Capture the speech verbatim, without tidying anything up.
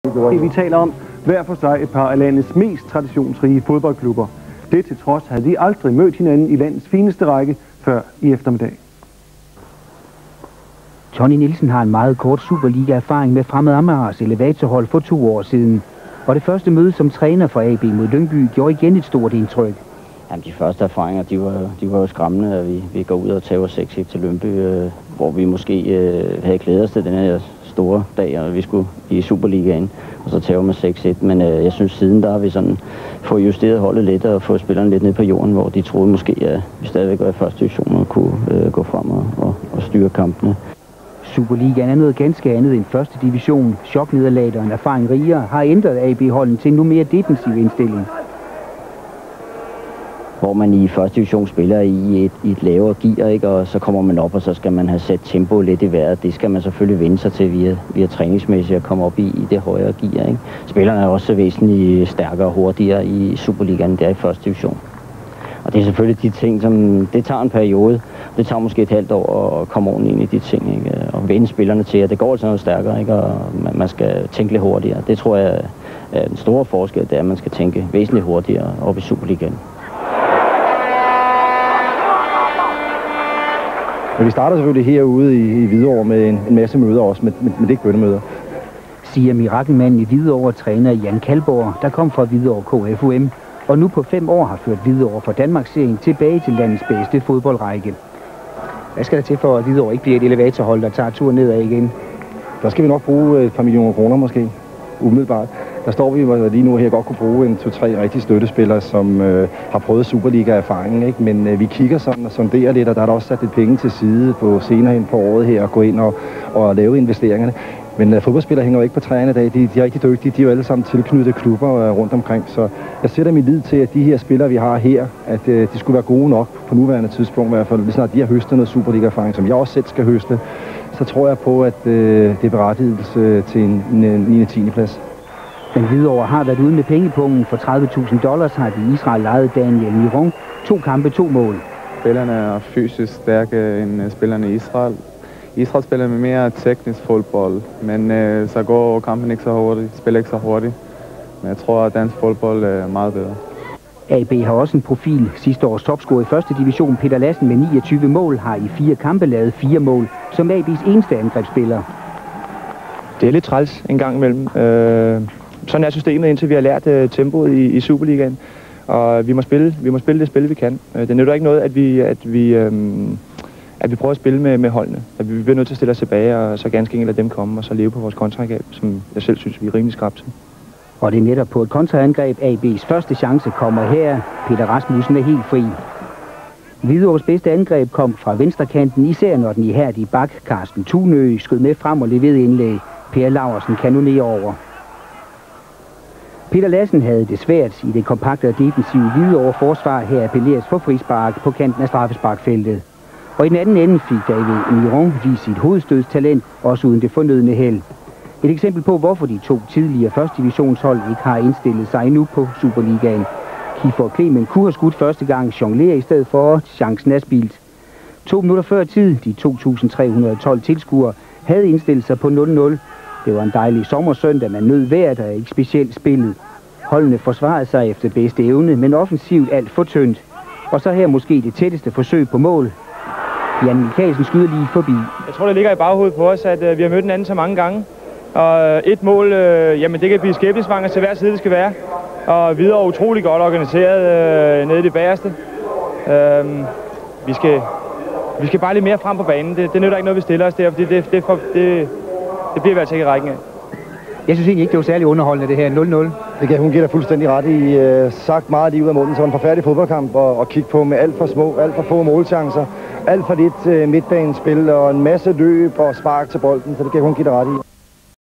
Det vi taler om, hver for sig et par af landets mest traditionsrige fodboldklubber. Det til trods havde de aldrig mødt hinanden i landets fineste række før i eftermiddag. Tony Nielsen har en meget kort Superliga-erfaring med Fremad Amagers elevatorhold for to år siden. Og det første møde som træner for A B mod Lyngby gjorde igen et stort indtryk. Jamen, de første erfaringer, de var, de var jo skræmmende, at vi, vi går ud og tager seks et til Lyngby, øh, hvor vi måske øh, havde glædet os til den her store dag, og vi skulle i Superligaen, og så tager med seks et. Men øh, jeg synes, siden der har vi sådan fået justeret holdet lidt og fået spillerne lidt ned på jorden, hvor de troede måske, at vi stadigvæk var i første division og kunne øh, gå frem og, og, og styre kampene. Superligaen er noget ganske andet end første division. Choknederlaget og en erfaring rigere har ændret A B-holden til en nu mere defensiv indstilling. Hvor man i første division spiller i et, i et lavere gear, ikke? Og så kommer man op, og så skal man have sat tempo lidt i vejret. Det skal man selvfølgelig vende sig til via, via træningsmæssigt at komme op i, i det højere gear, ikke? Spillerne er også væsentligt stærkere og hurtigere i Superligaen, end der i første division. Og det er selvfølgelig de ting, som det tager en periode. Det tager måske et halvt år at komme ordentligt ind i de ting, ikke? Og vende spillerne til, at det går altså noget stærkere, ikke? Og man skal tænke lidt hurtigere. Det tror jeg er den store forskel, det er, at man skal tænke væsentligt hurtigere op i Superligaen. Men vi starter selvfølgelig herude i, i Hvidovre med en, en masse møder også, men, men, men det er ikke bønnemøder. Siger mirakelmanden i Hvidovre træner Jan Kalborg, der kom fra Hvidovre K F U M, og nu på fem år har ført Hvidovre fra Danmarksserien tilbage til landets bedste fodboldrække. Hvad skal der til for, at Hvidovre ikke bliver et elevatorhold, der tager turen nedad igen? Der skal vi nok bruge et par millioner kroner måske, umiddelbart. Der står vi lige nu her godt kunne bruge en to-tre rigtig støttespillere, som øh, har prøvet Superliga-erfaringen, ikke? Men øh, vi kigger sådan og sonderer lidt, og der er der også sat lidt penge til side på senere hen på året her og gå ind og, og lave investeringerne. Men øh, fodboldspillere hænger jo ikke på træerne i dag. De, de er rigtig dygtige. De er jo alle sammen tilknyttede klubber øh, rundt omkring. Så jeg sætter min lid til, at de her spillere, vi har her, at øh, de skulle være gode nok på nuværende tidspunkt i hvert fald. Lige snart de har høstet noget Superliga-erfaring, som jeg også selv skal høste, så tror jeg på, at øh, det er berettigelse til en niende og tiende plads. Men Hvidovre har været ude med pengepungen. For tredive tusind dollars har de Israel lejet Daniel Miron. To kampe, to mål. Spillerne er fysisk stærke end spillerne i Israel. Israel spiller med mere teknisk fodbold, men øh, så går kampen ikke så hurtigt. De spiller ikke så hurtigt. Men jeg tror, at dansk fodbold er meget bedre. A B har også en profil. Sidste års topscorer i første division, Peter Lassen med niogtyve mål, har i fire kampe lavet fire mål, som A B's eneste angrebsspiller. Det er lidt træls en gang imellem. Øh, sådan er systemet, indtil vi har lært øh, tempoet i, i Superligaen. Og vi må spille, vi må spille det spil, vi kan. Det nytter ikke noget, at vi, at vi, øh, at vi prøver at spille med, med holdene. At vi bliver nødt til at stille os tilbage, og så ganske enkelt lade dem komme, og så leve på vores kontraangreb, som jeg selv synes, vi er rimelig skrapt til. Og det er netop på et kontraangreb, A B's første chance kommer her. Peter Rasmussen er helt fri. Hvidovres bedste angreb kom fra venstrekanten, især når den ihærdige bak, Carsten Tunø, skød med frem og leverede indlæg. Per Laursen kanonerer over. Peter Lassen havde det svært i det kompakte og defensive Hvidovre forsvar. Her appelleres for frispark på kanten af straffesparkfeltet. Og i den anden ende fik David Miron vist sit hovedstødstalent, også uden det fornødne held. Et eksempel på, hvorfor de to tidligere første divisionshold ikke har indstillet sig endnu på Superligaen. Kiefer Clemen kunne have skudt første gang, jonglerer i stedet for, chancen er spildt. To minutter før tid, de to tusind tre hundrede og tolv tilskuere, havde indstillet sig på nul nul. Det var en dejlig sommersøndag, man nød vejret og ikke specielt spillet. Holdene forsvarede sig efter bedste evne, men offensivt alt for tyndt. Og så her måske det tætteste forsøg på mål. Jan Mikkelsen skyder lige forbi. Jeg tror, det ligger i baghovedet på os, at øh, vi har mødt den anden så mange gange. Og et mål, øh, jamen det kan blive skæbnesvanger til hver side, det skal være. Og videre utrolig godt organiseret øh, nede i det bagerste. Øh, vi, skal, vi skal bare lidt mere frem på banen. Det, det nytter ikke noget, vi stiller os der, fordi det, det, for, det, det bliver vi altså ikke i rækken af. Jeg synes egentlig ikke, det var særlig underholdende, det her nul nul. Det kan hun give dig fuldstændig ret i. Øh, sagt meget lige ud af munden, så var en forfærdelig fodboldkamp og, og kigge på med alt for små, alt for få målchancer. Alt for lidt øh, midtbanespil og en masse løb og spark til bolden, så det kan hun give dig ret i.